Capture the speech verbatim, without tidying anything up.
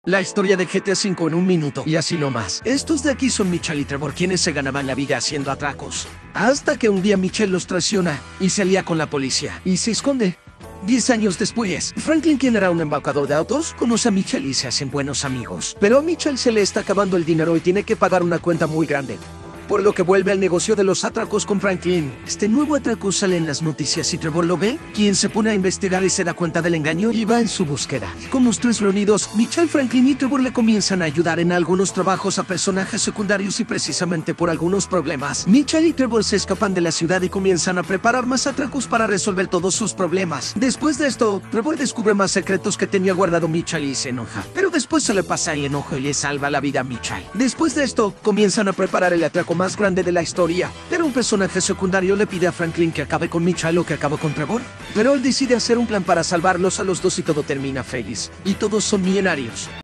La historia de G T A cinco en un minuto, y así nomás. Estos de aquí son Michael y Trevor, quienes se ganaban la vida haciendo atracos. Hasta que un día Michael los traiciona y se alía con la policía y se esconde. Diez años después, Franklin, quien era un embaucador de autos, conoce a Michael y se hacen buenos amigos. Pero a Michael se le está acabando el dinero y tiene que pagar una cuenta muy grande, por lo que vuelve al negocio de los atracos con Franklin. Este nuevo atraco sale en las noticias y Trevor lo ve, quien se pone a investigar y se da cuenta del engaño y va en su búsqueda. Con los tres reunidos, Michael, Franklin y Trevor le comienzan a ayudar en algunos trabajos a personajes secundarios y precisamente por algunos problemas, Michael y Trevor se escapan de la ciudad y comienzan a preparar más atracos para resolver todos sus problemas. Después de esto, Trevor descubre más secretos que tenía guardado Michael y se enoja, pero después se le pasa el enojo y le salva la vida a Michael. Después de esto, comienzan a preparar el atraco más grande de la historia, pero un personaje secundario le pide a Franklin que acabe con Michael o que acabe con Trevor, pero él decide hacer un plan para salvarlos a los dos y todo termina feliz, y todos son millonarios.